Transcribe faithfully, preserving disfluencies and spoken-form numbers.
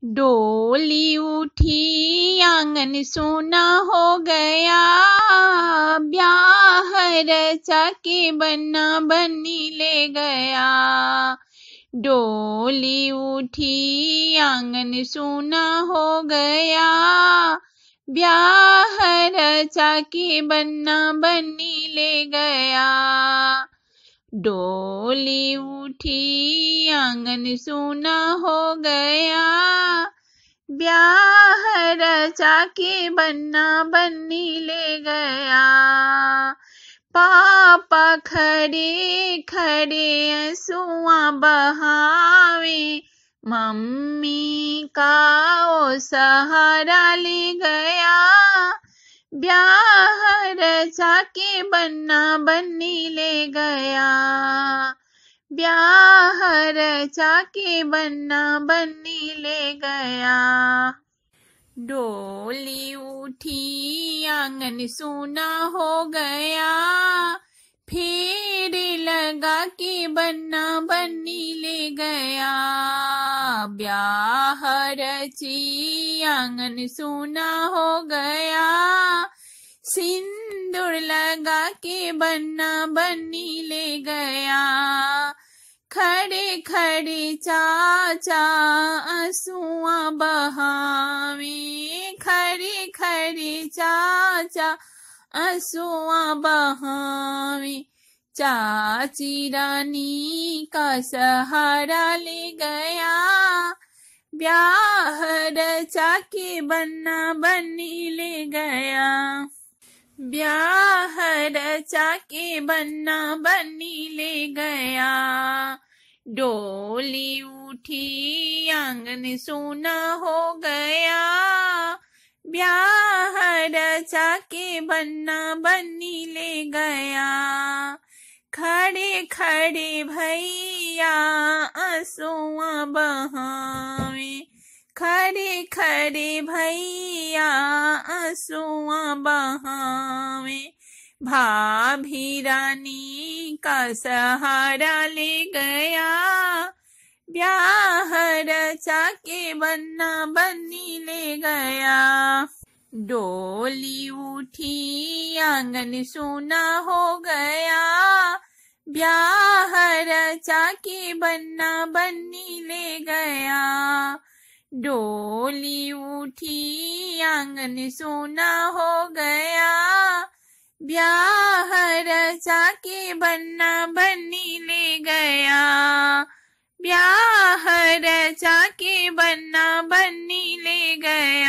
डोली उठी आंगन सूना हो गया, ब्याह रचा के बन्ना बन्नी ले गया। डोली उठी आंगन सूना हो गया, ब्याह रचा के बन्ना बन्नी ले गया। डोली उठी आंगन सूना हो गया, ब्याह रचा के बन्ना बन्नी ले गया। पापा खड़े खड़े आंसुआ बहावे, मम्मी का ओ सहारा ले गया। ब्याह रचा के बन्ना बन्नी ले गया, ब्याह रचा के बन्ना बन्नी ले गया। डोली उठी आंगन सूना हो गया, फेरे लगा के बन्ना बन्नी ले गया। ब्याह रची आंगन सूना हो गया, सिंदूर लगा के बन्ना बन्नी ले गया। खड़े खड़े चाचा आंसुआ बहावे, खड़े खड़े चाचा आंसुआ बहावे। चाची रानी का सहारा ले गया, ब्याह रचा के बन्ना बन्नी ले गया। ब्याह रचा के बन्ना बन्नी ले गया। डोली उठी आंगन सूना हो गया, ब्याह रचा के बन्ना बन्नी ले गया। खड़े खड़े भैया आंसुआ बहावे, खड़े खड़े भैया आंसुआ बहावे। भाभी रानी का सहारा ले गया, ब्याह रचा के बन्ना बन्नी ले गया। डोली उठी आंगन सूना हो गया, ब्याह रचा के बन्ना बन्नी ले गया। डोली उठी आंगन सूना हो गया, ब्याह रचा के बन्ना बन्नी ले गया। ब्याह रचा के बन्ना बन्नी ले गया।